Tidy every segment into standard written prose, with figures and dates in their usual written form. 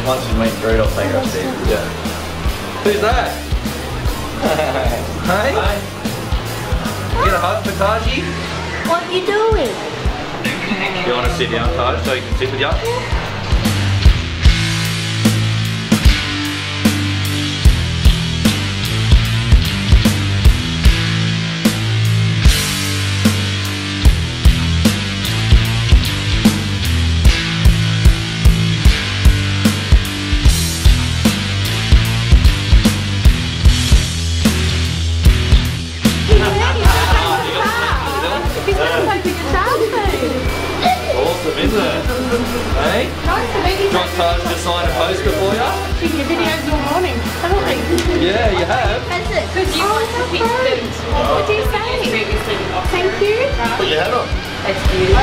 once we meet Drew, I'll take her upstairs. Yeah. Who's that? Hey? Get a hug for Taji? What are you doing? You want to sit down, Taj, so you can sit with you? Awesome, isn't it? Hey? Nice to meet you. Do you want Taj to sign a poster for you? We've been videos all morning, haven't we? Yeah, you have. That's it. Because you want to pick them. What do you say? Thank you. Put your hat on. That's beautiful.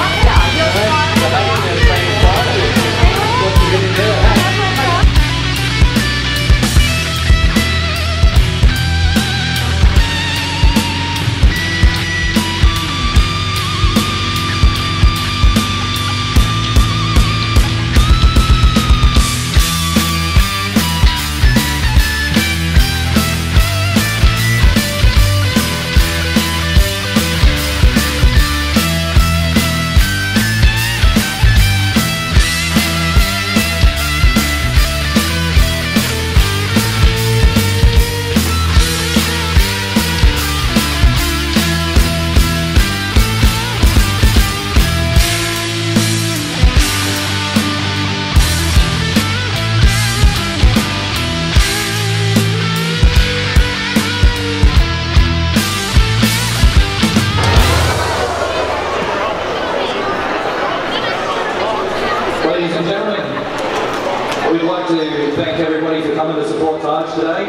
Ladies and gentlemen, we'd like to thank everybody for coming to support Taj today.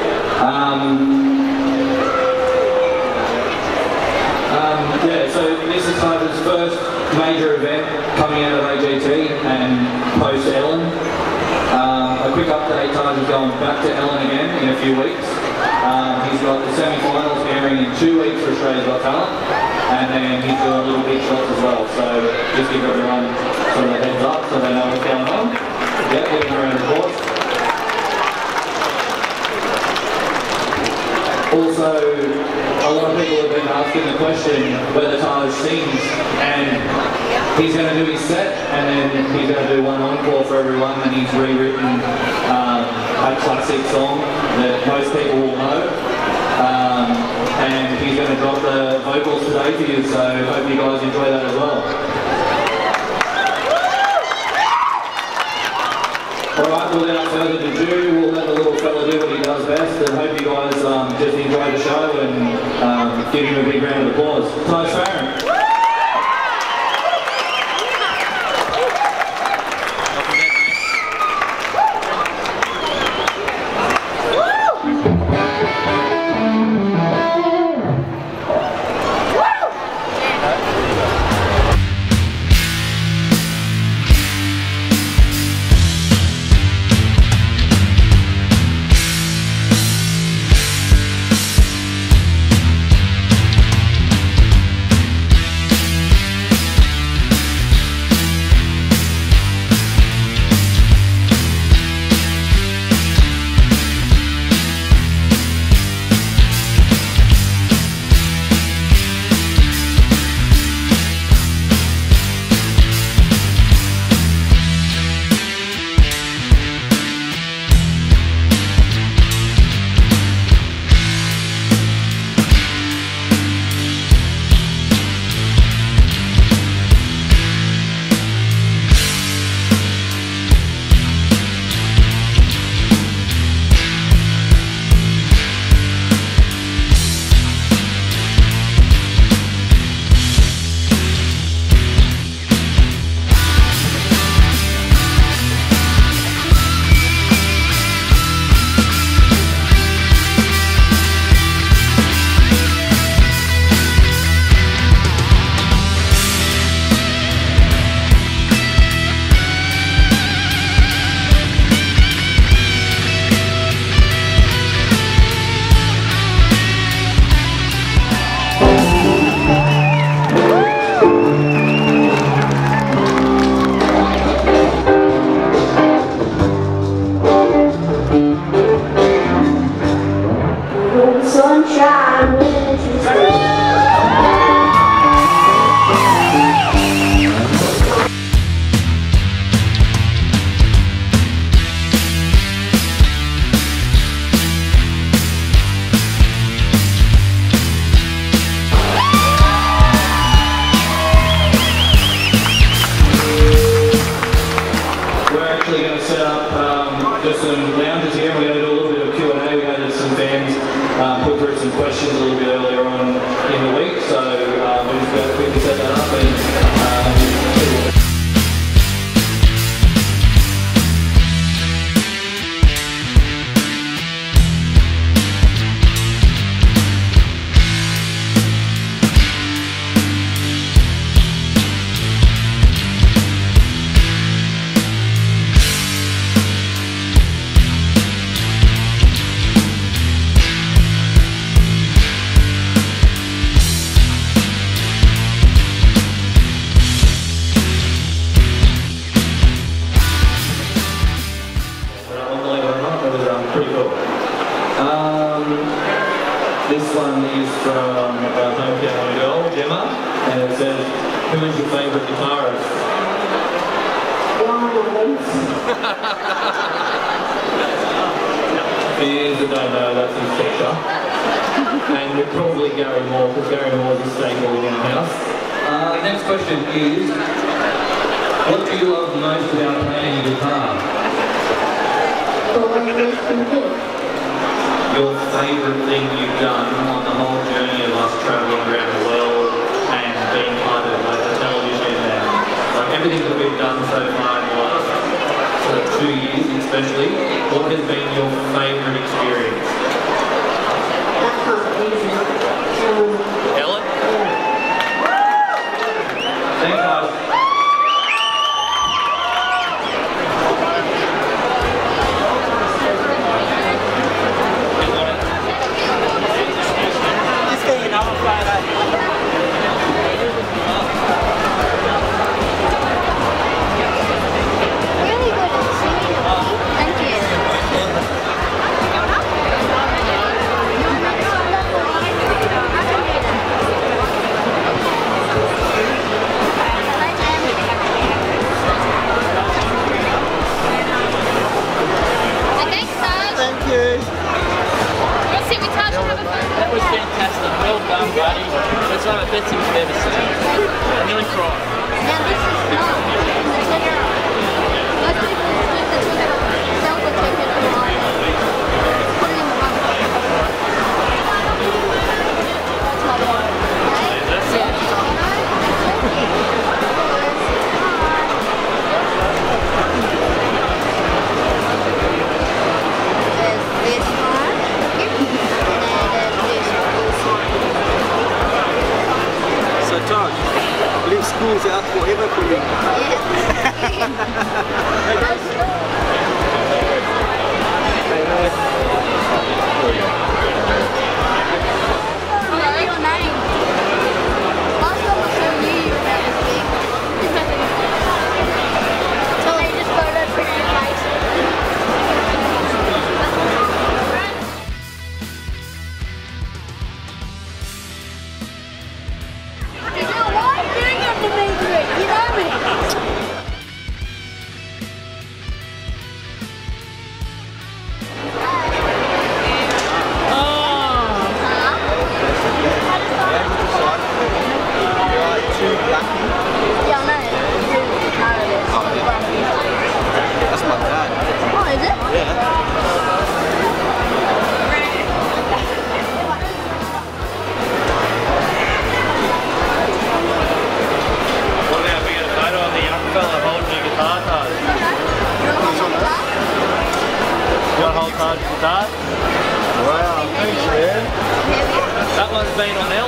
So this is Taj's first major event coming out of AGT and post Ellen. A quick update, Taj is going back to Ellen again in a few weeks. He's got the semi-finals airing in 2 weeks for Australia's Got Talent, and then he's doing little big shots as well. So just give everyone sort of a heads up so they know what's going on. Yeah, give them a round of applause. Also, a lot of people have been asking the question whether Taj sings, and he's going to do his set, and then he's going to do one encore for everyone, and he's rewritten a classic song that most people will know. And he's going to drop the vocals today for you, so I hope you guys enjoy that as well. Alright, without further ado, we'll let the little fella do what he does best, and hope you guys just enjoy the show and give him a big round of applause. Taj Farrant. Who is your favourite guitarist? For years that don't know, that's his picture. And we're probably Gary Moore, because Gary Moore is a staple in our house. Next question is, what do you love most about playing the guitar? Your favourite thing you've done on the whole journey of us travelling around the world and being part of like the television and like everything that we've done so far in the last sort of 2 years especially, what has been your favourite experience? Ellen? Thanks guys. That was fantastic. Well done, buddy. That's one of the best things I've ever seen. I nearly cried. Now this is not. Most people do the sell the ticket online. Put it in the box. So Taj, leave schools out forever for you. That's my dad. Oh, is it? Yeah. What about we get a photo of the young fella holding a guitar, Taj? You want to hold Taj's guitar? Wow, thanks man. That one's been on